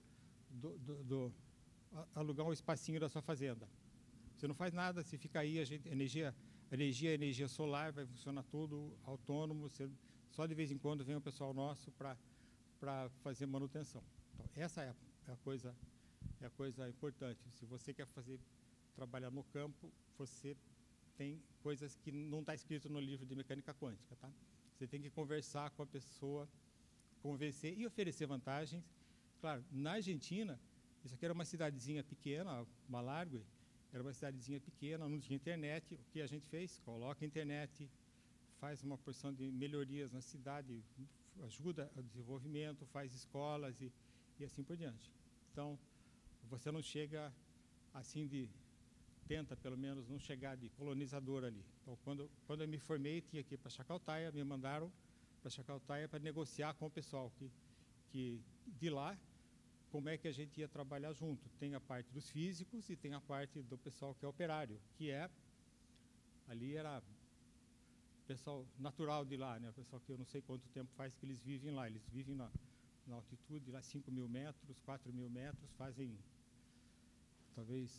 alugar um espacinho da sua fazenda. Você não faz nada, você fica aí, energia solar, vai funcionar tudo autônomo. Só de vez em quando vem um pessoal nosso para fazer manutenção. Então, essa é a coisa importante. Se você quer trabalhar no campo, você tem coisas que não está escrito no livro de mecânica quântica, tá? Você tem que conversar com a pessoa, convencer e oferecer vantagens. Claro, na Argentina, isso aqui era uma cidadezinha pequena, Malargüe, era uma cidadezinha pequena, não tinha internet. O que a gente fez? Coloca a internet, faz uma porção de melhorias na cidade, ajuda o desenvolvimento, faz escolas e assim por diante. Então, você não chega assim tenta pelo menos não chegar de colonizador ali. Então, quando eu me formei, tinha que ir para Chacaltaya, me mandaram para Chacaltaya para negociar com o pessoal que de lá, como é que a gente ia trabalhar junto. Tem a parte dos físicos e tem a parte do pessoal que é operário, ali era o pessoal natural de lá, né? O pessoal que eu não sei quanto tempo faz que eles vivem lá. Eles vivem na altitude, lá 5.000 metros, 4.000 metros, fazem talvez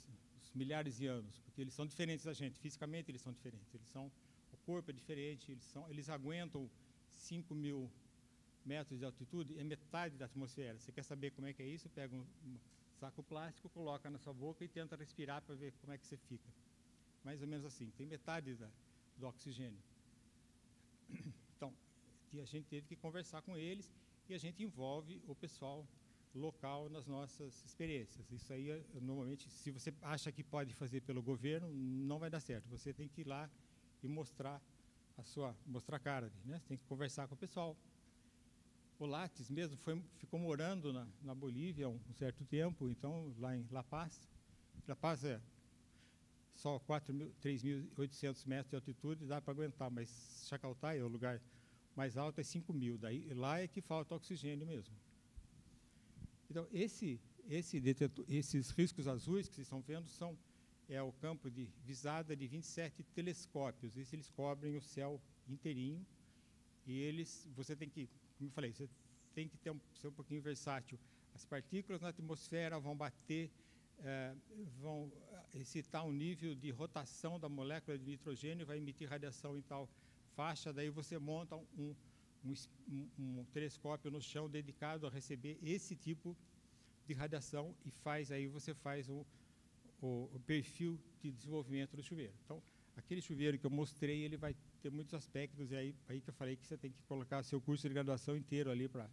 milhares de anos, porque eles são diferentes da gente, fisicamente eles são diferentes, o corpo é diferente, eles aguentam 5.000 metros de altitude, é metade da atmosfera. Você quer saber como é que é isso? Pega um saco plástico, coloca na sua boca e tenta respirar para ver como é que você fica. Mais ou menos assim, tem metade do oxigênio. Então, a gente teve que conversar com eles e a gente envolve o pessoal local nas nossas experiências. Isso aí, normalmente, se você acha que pode fazer pelo governo, não vai dar certo. Você tem que ir lá e mostrar a cara, né? Você tem que conversar com o pessoal. O Lattes mesmo ficou morando na Bolívia um certo tempo, então, lá em La Paz. La Paz é só 3.800 metros de altitude, dá para aguentar, mas Chacaltaya, o lugar mais alto, é 5.000. Daí, lá é que falta oxigênio mesmo. Então, esses riscos azuis que vocês estão vendo é o campo de visada de 27 telescópios. Eles cobrem o céu inteirinho e você tem que, como eu falei, você tem que ser um pouquinho versátil. As partículas na atmosfera vão bater, vão excitar um nível de rotação da molécula de nitrogênio, vai emitir radiação em tal faixa, daí você monta um telescópio no chão dedicado a receber esse tipo de radiação e você faz o perfil de desenvolvimento do chuveiro. Então, aquele chuveiro que eu mostrei, ele vai ter muitos aspectos, e aí que eu falei que você tem que colocar seu curso de graduação inteiro ali para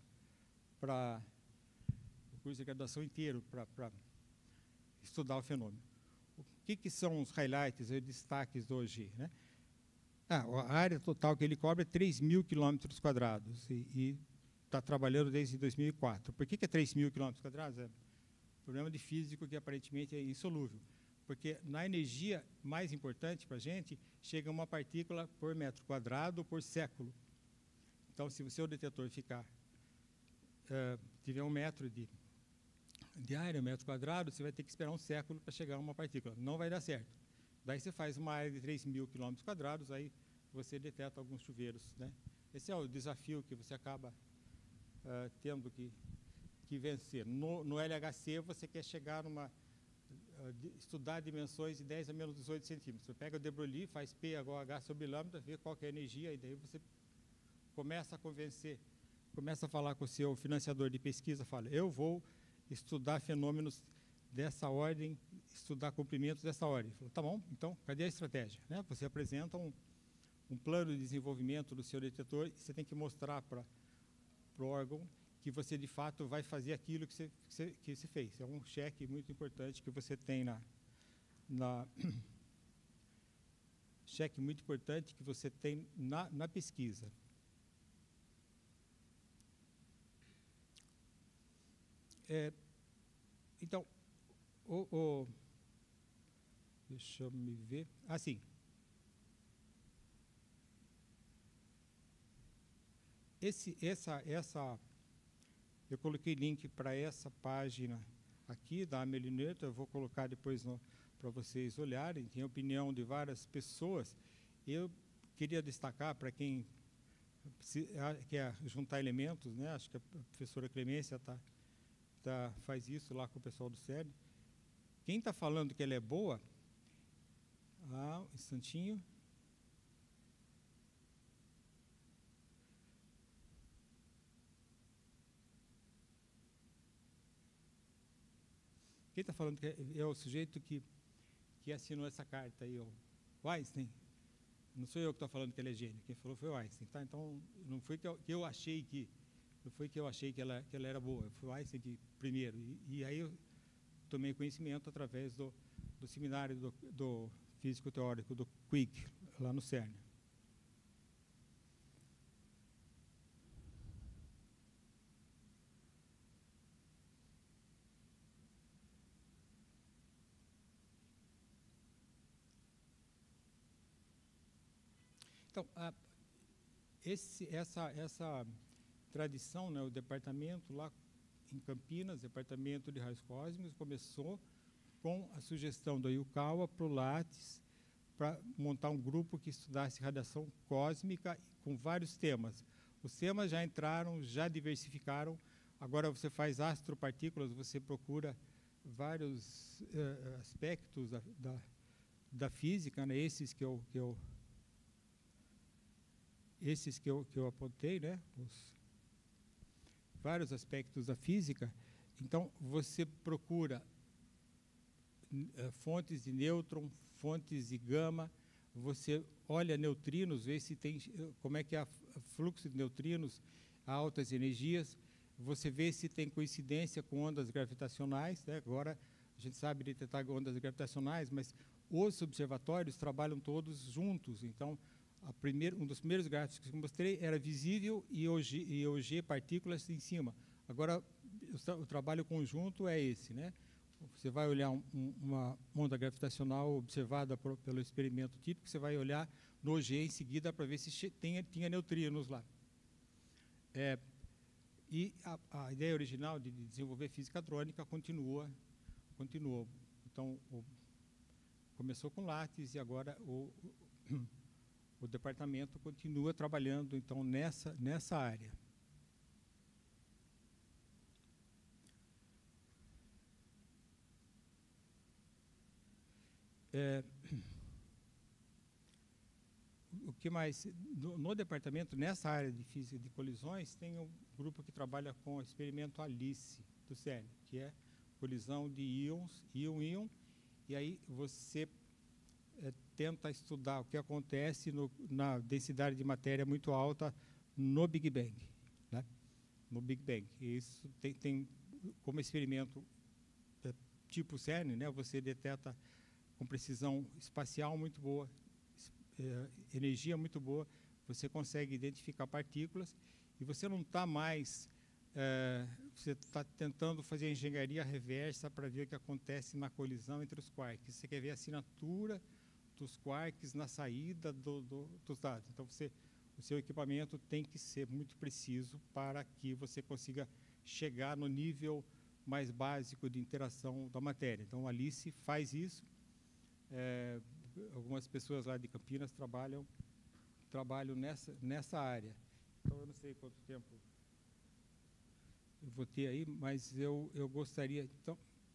estudar o fenômeno. O que são os highlights, os destaques hoje, né? A área total que ele cobre é 3.000 quilômetros quadrados e está trabalhando desde 2004. Por que é 3.000 quilômetros quadrados? É um problema de físico que aparentemente é insolúvel, porque na energia mais importante para a gente, chega uma partícula por metro quadrado por século. Então, se o seu detetor tiver 1 metro de área, 1 metro quadrado, você vai ter que esperar um século para chegar a uma partícula. Não vai dar certo. Daí você faz uma área de 3.000 quilômetros quadrados, aí você deteta alguns chuveiros, né? Esse é o desafio que você acaba tendo que vencer. No LHC, você quer chegar estudar dimensões de 10 a menos 18 centímetros. Você pega o de Broglie, faz PH sobre lambda, vê qual que é a energia, e daí você começa a convencer, começa a falar com o seu financiador de pesquisa, fala, eu vou estudar fenômenos dessa ordem, estudar comprimentos dessa ordem. Fala, tá bom, então, cadê a estratégia? Né? Você apresenta um plano de desenvolvimento do seu detetor e você tem que mostrar para o órgão que você, de fato, vai fazer aquilo que você fez. É um cheque muito importante que você tem cheque muito importante que você tem na pesquisa. Então, deixa eu me ver. Sim. Eu coloquei link para essa página aqui da Amélie Noether, eu vou colocar depois para vocês olharem, tem a opinião de várias pessoas. Eu queria destacar para quem quer juntar elementos, né? Acho que a professora Clemência faz isso lá com o pessoal do CERN. Quem está falando que ela é boa, um instantinho. Quem está falando que é o sujeito que assinou essa carta aí, o Einstein? Não sou eu que estou falando que ele é gênio, quem falou foi o Einstein, tá? Então, não foi que eu achei que ela era boa, foi o Einstein que primeiro, e aí eu tomei conhecimento através do seminário do físico teórico do Quick, lá no CERN. Então, essa tradição, né, o departamento lá em Campinas, departamento de raios cósmicos, começou com a sugestão do Yukawa para o Lattes, para montar um grupo que estudasse radiação cósmica com vários temas. Os temas já entraram, já diversificaram. Agora você faz astropartículas, você procura aspectos da física, né? Esses que eu apontei, né? Vários aspectos da física. Então, você procura fontes de nêutron, fontes de gama, você olha neutrinos, vê se tem, como é que é o fluxo de neutrinos a altas energias, você vê se tem coincidência com ondas gravitacionais, né? Agora a gente sabe detectar ondas gravitacionais, mas os observatórios trabalham todos juntos. Então, um dos primeiros gráficos que eu mostrei era visível e EUG partículas em cima. Agora, o trabalho conjunto é esse, né? Você vai olhar uma onda gravitacional observada pelo experimento típico, você vai olhar no OG em seguida para ver se tinha neutrinos lá. E a ideia original de desenvolver física hadrônica continuou. Então, começou com látis e agora o departamento continua trabalhando então nessa área. O que mais? No departamento, nessa área de física de colisões, tem um grupo que trabalha com o experimento ALICE, do CERN, que é colisão de íons, íon-íon, e aí você tenta estudar o que acontece na densidade de matéria muito alta no Big Bang, né? No Big Bang. E isso tem como experimento tipo CERN, né? Você detecta com precisão espacial muito boa, energia muito boa, você consegue identificar partículas e você não está mais, você está tentando fazer a engenharia reversa para ver o que acontece na colisão entre os quarks. Você quer ver a assinatura dos quarks na saída dos dados. Então, o seu equipamento tem que ser muito preciso para que você consiga chegar no nível mais básico de interação da matéria. Então, a ALICE faz isso. Algumas pessoas lá de Campinas trabalham nessa área. Então, eu não sei quanto tempo eu vou ter aí, mas eu gostaria... Então,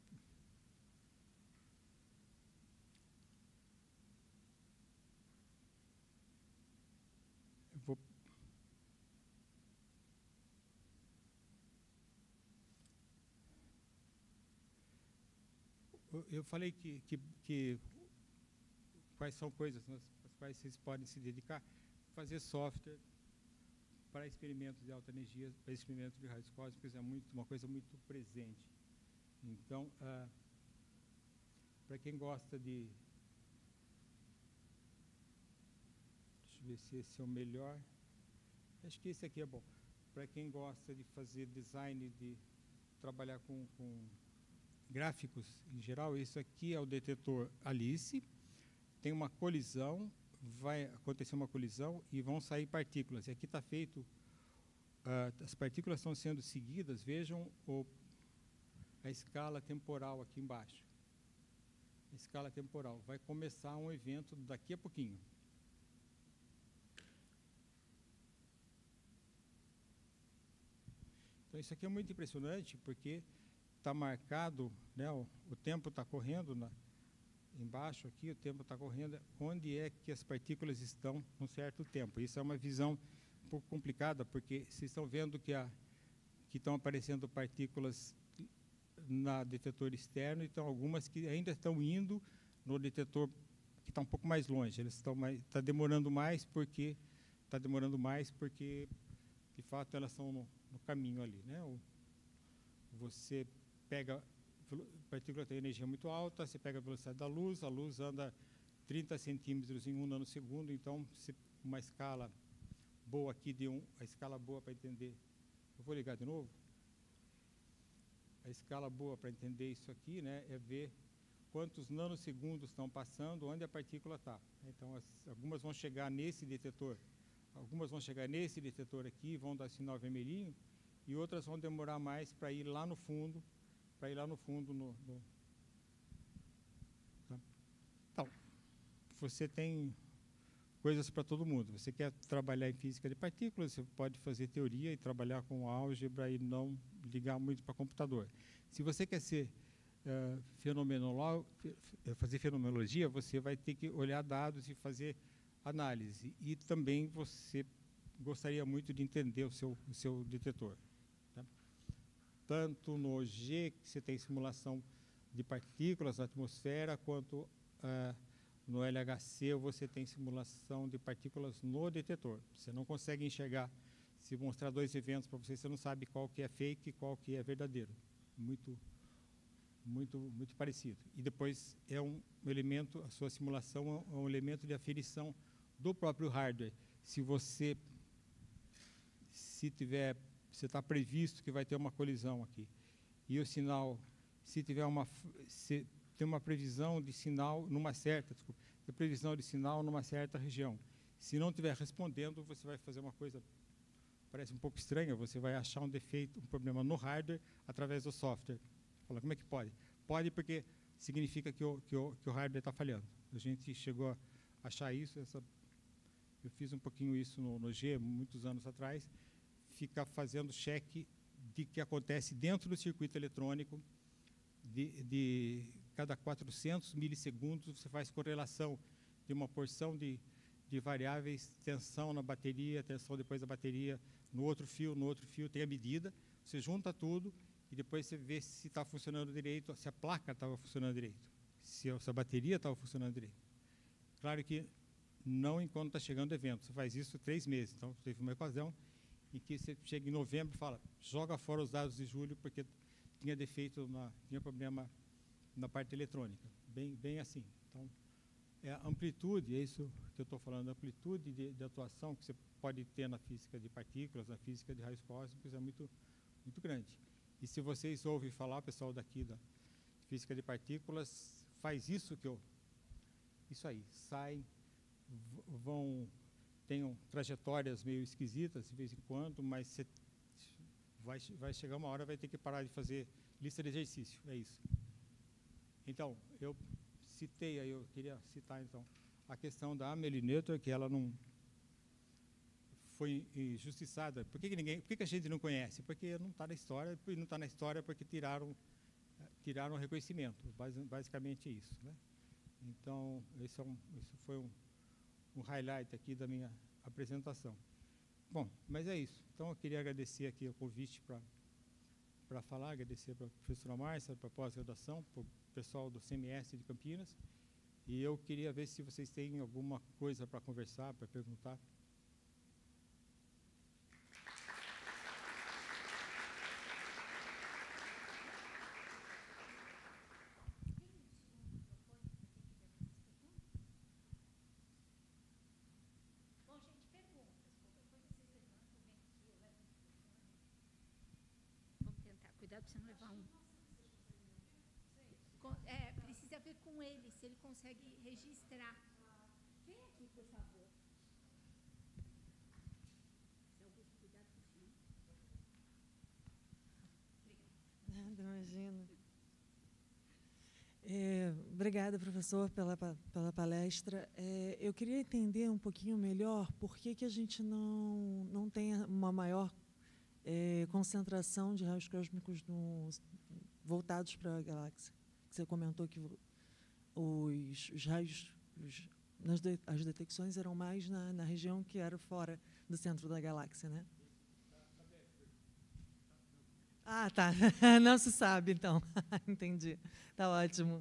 eu falei que quais são coisas às quais vocês podem se dedicar, fazer software para experimentos de alta energia, para experimentos de raios cósmicos, é uma coisa muito presente. Então, para quem gosta de... Deixa eu ver se esse é o melhor. Acho que esse aqui é bom. Para quem gosta de fazer design, de trabalhar com gráficos em geral, isso aqui é o detetor ALICE. Tem uma colisão, vai acontecer uma colisão e vão sair partículas. E aqui está feito, as partículas estão sendo seguidas, vejam a escala temporal aqui embaixo. A escala temporal. Vai começar um evento daqui a pouquinho. Então, isso aqui é muito impressionante, porque está marcado, né, o tempo está correndo embaixo aqui, o tempo está correndo, onde é que as partículas estão num certo tempo. Isso é uma visão um pouco complicada, porque vocês estão vendo que estão aparecendo partículas na detetor externo, então algumas que ainda estão indo no detetor que está um pouco mais longe. Eles está demorando mais porque de fato elas estão no caminho ali, né? Você pega a partícula tem energia muito alta, você pega a velocidade da luz, a luz anda 30 centímetros em 1 nanosegundo, então uma escala boa aqui a escala boa para entender. Eu vou ligar de novo. A escala boa para entender isso aqui, né, é ver quantos nanosegundos estão passando, onde a partícula está. Então, algumas vão chegar nesse detetor, aqui, vão dar sinal vermelhinho, e outras vão demorar mais para ir lá no fundo, tá? Então, você tem coisas para todo mundo. Você quer trabalhar em física de partículas, você pode fazer teoria e trabalhar com álgebra e não ligar muito para computador. Se você quer ser fazer fenomenologia, você vai ter que olhar dados e fazer análise. E também você gostaria muito de entender o seu detetor. Tá? Tanto no G, que você tem simulação de partículas na atmosfera, quanto no LHC você tem simulação de partículas no detetor. Você não consegue enxergar, se mostrar dois eventos para você, você não sabe qual que é fake e qual que é verdadeiro. Muito parecido. E depois é um elemento, a sua simulação é um elemento de aferição do próprio hardware. Se está previsto que vai ter uma colisão aqui, e o sinal, se tem uma previsão de sinal numa certa, previsão de sinal numa certa região. Se não estiver respondendo, você vai fazer uma coisa, parece um pouco estranha, você vai achar um defeito, um problema no hardware através do software. Fala, como é que pode? Pode porque significa que o hardware está falhando. A gente chegou a achar isso, eu fiz um pouquinho isso no G, muitos anos atrás, fica fazendo cheque de que acontece dentro do circuito eletrônico, de cada 400 milissegundos, você faz correlação de uma porção de variáveis, tensão na bateria, tensão depois da bateria, no outro fio, tem a medida, você junta tudo e depois você vê se está funcionando direito, se a placa estava funcionando direito, se a bateria estava funcionando direito. Claro que não enquanto está chegando o evento, você faz isso 3 meses, então teve uma ocasião em que você chega em novembro e fala, joga fora os dados de julho porque tinha defeito, tinha problema na parte eletrônica, bem assim. Então, a amplitude, é isso que eu estou falando, a amplitude de atuação que você pode ter na física de partículas, na física de raios cósmicos é muito grande. E se vocês ouvem falar, pessoal daqui da física de partículas, faz isso isso aí, saem, tenham trajetórias meio esquisitas de vez em quando, mas você vai chegar uma hora, vai ter que parar de fazer lista de exercício, é isso. Então, eu queria citar, então, a questão da Amelie Noether, que ela não foi injustiçada. Por que a gente não conhece? Porque não está na história, e não está na história porque tiraram o reconhecimento. Basicamente isso, né? Então, isso foi um highlight aqui da minha apresentação. Bom, mas é isso. Então, eu queria agradecer aqui o convite para falar, agradecer para a professora Márcia, para a pós-graduação, para o pessoal do CMS de Campinas. E eu queria ver se vocês têm alguma coisa para conversar, para perguntar. Cuidado para você não levar um. Precisa ver com ele, se ele consegue registrar. Vem aqui, por favor. Augusto, cuidado com o fio. Nada, imagina. Obrigada, professor, pela palestra. Eu queria entender um pouquinho melhor por que a gente não tem uma maior concentração de raios cósmicos voltados para a galáxia. Você comentou que os raios, as detecções eram mais na região que era fora do centro da galáxia, né? Ah, tá. Não se sabe, então. Entendi. Tá ótimo.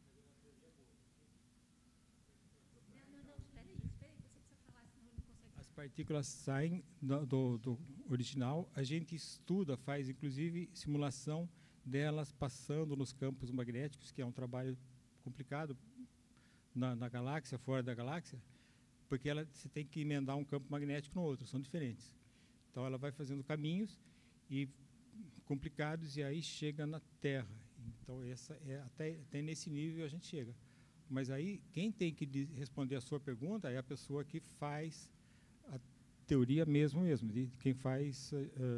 As partículas saem do original, a gente estuda, faz inclusive simulação delas passando nos campos magnéticos, que é um trabalho complicado na galáxia, fora da galáxia, porque você tem que emendar um campo magnético no outro, são diferentes. Então, ela vai fazendo caminhos complicados e aí chega na Terra. Então, até nesse nível a gente chega. Mas aí, quem tem que responder a sua pergunta é a pessoa que faz a teoria mesmo, de quem faz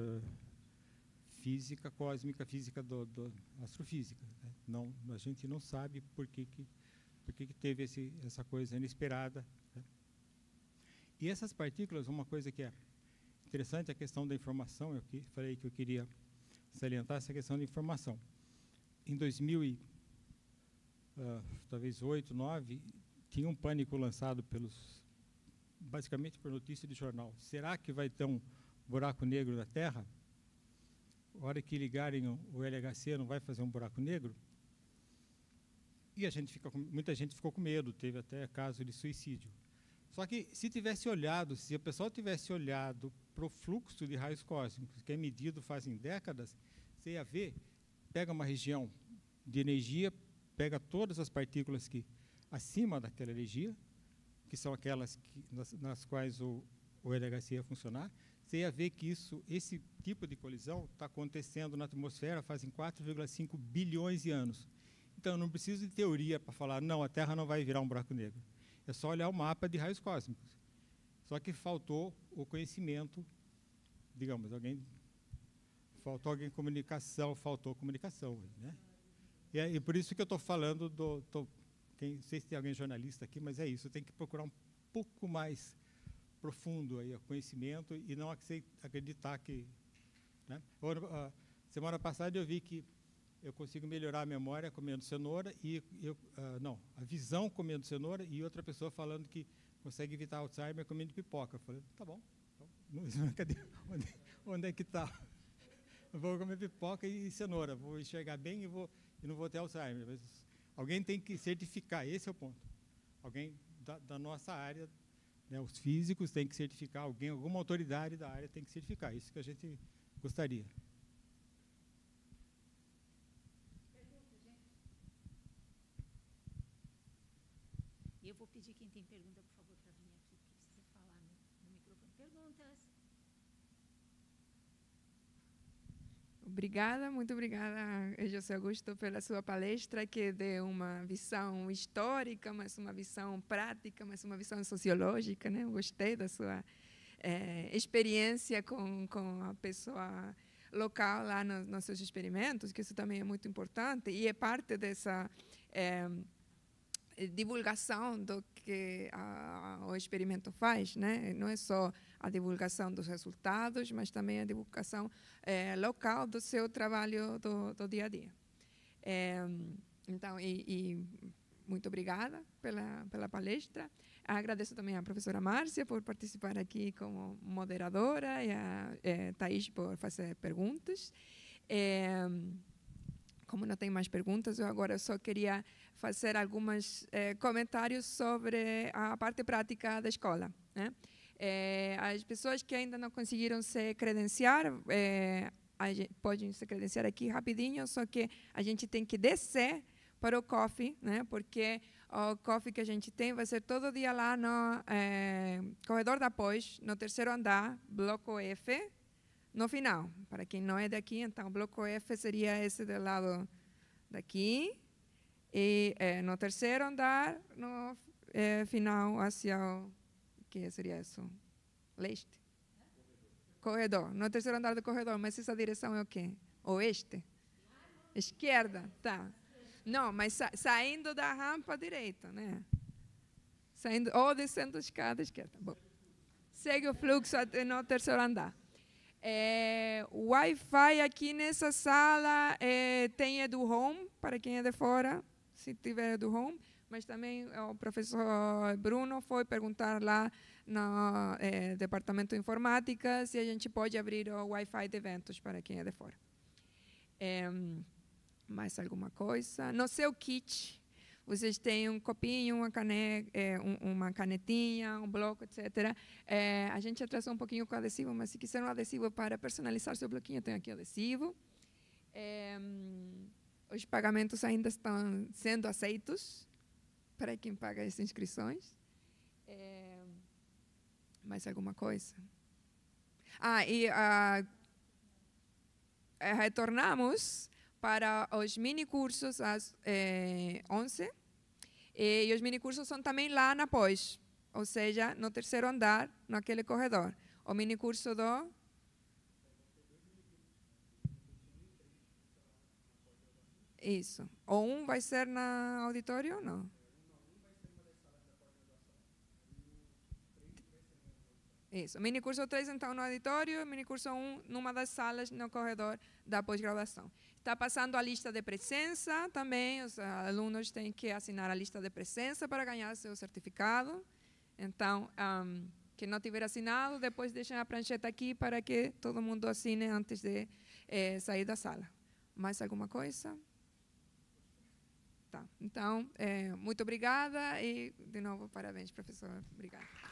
física cósmica, física astrofísica. Né? Não, a gente não sabe por que teve essa coisa inesperada. Né? E essas partículas, uma coisa que é interessante é a questão da informação. Eu falei que eu queria salientar essa questão da informação. Em 2000 talvez 8, 9, tinha um pânico lançado basicamente por notícia de jornal. Será que vai ter um buraco negro na Terra? A hora que ligarem o LHC, não vai fazer um buraco negro? E muita gente ficou com medo, teve até caso de suicídio. Só que se o pessoal tivesse olhado para o fluxo de raios cósmicos, que é medido fazem décadas, você ia ver, pega uma região de energia, pega todas as partículas acima daquela energia, que são aquelas nas quais o LHC ia funcionar, você ia ver que esse tipo de colisão está acontecendo na atmosfera fazem 4,5 bilhões de anos. Então, eu não preciso de teoria para falar, não, a Terra não vai virar um buraco negro. É só olhar o mapa de raios cósmicos. Só que faltou o conhecimento, digamos, faltou comunicação. Né? E por isso que eu estou falando não sei se tem alguém jornalista aqui, mas é isso, tem que procurar um pouco mais profundo aí, o conhecimento e não acreditar que... Né? Semana passada eu vi que eu consigo melhorar a memória comendo cenoura a visão comendo cenoura e outra pessoa falando que consegue evitar Alzheimer comendo pipoca. Eu falei, tá bom. Então, cadê? Onde é que está? Eu vou comer pipoca e cenoura, vou enxergar bem e não vou ter Alzheimer. Mas alguém tem que certificar, esse é o ponto. Alguém da nossa área, né, os físicos têm que certificar, alguma autoridade da área tem que certificar. Isso que a gente gostaria. Eu vou pedir quem tem pergunta, por favor, para vir aqui, porque precisa falar no microfone. Perguntas? Obrigada, muito obrigada, José Augusto, pela sua palestra, que deu uma visão histórica, mas uma visão prática, mas uma visão sociológica. Né? Eu gostei da sua experiência com a pessoa local lá nos seus experimentos, que isso também é muito importante, e é parte dessa... divulgação do que o experimento faz, né? Não é só a divulgação dos resultados, mas também a divulgação local do seu trabalho do dia a dia. Então, muito obrigada pela palestra. Agradeço também à professora Márcia por participar aqui como moderadora e a Thaís por fazer perguntas. Como não tem mais perguntas, eu agora só queria fazer alguns comentários sobre a parte prática da escola. Né? As pessoas que ainda não conseguiram se credenciar, podem se credenciar aqui rapidinho, só que a gente tem que descer para o coffee, né? Porque o coffee que a gente tem vai ser todo dia lá no corredor da pós, no 3º andar, bloco F, no final. Para quem não é daqui, então o bloco F seria esse do lado daqui, e no 3º andar, no final, hacia o que seria isso? Leste? Corredor. No 3º andar do corredor, mas essa direção é o quê? Oeste? Esquerda, tá. Não, mas saindo da rampa direita, né? Saindo, ou descendo a escada esquerda. Bom, segue o fluxo no 3º andar. O Wi-Fi aqui nessa sala tem EduHome, para quem é de fora, se tiver EduHome, mas também o professor Bruno foi perguntar lá no departamento de informática se a gente pode abrir o Wi-Fi de eventos para quem é de fora. Mais alguma coisa? No seu kit, vocês têm um copinho, uma canetinha, um bloco, etc. A gente atrasou um pouquinho com o adesivo, mas se quiser um adesivo para personalizar seu bloquinho, tem aqui o adesivo. Os pagamentos ainda estão sendo aceitos para quem paga as inscrições. Mais alguma coisa? Retornamos para os minicursos às 11h. E os minicursos são também lá na pós, ou seja, no 3º andar, naquele corredor. O minicurso do... Isso. Ou um vai ser na auditório ou não? Isso. Minicurso 3, então, no auditório, minicurso 1, numa das salas no corredor da pós-graduação. Está passando a lista de presença também, os alunos têm que assinar a lista de presença para ganhar seu certificado. Então, quem não tiver assinado, depois deixem a prancheta aqui para que todo mundo assine antes de sair da sala. Mais alguma coisa? Tá. Então, muito obrigada e, de novo, parabéns, professor. Obrigada.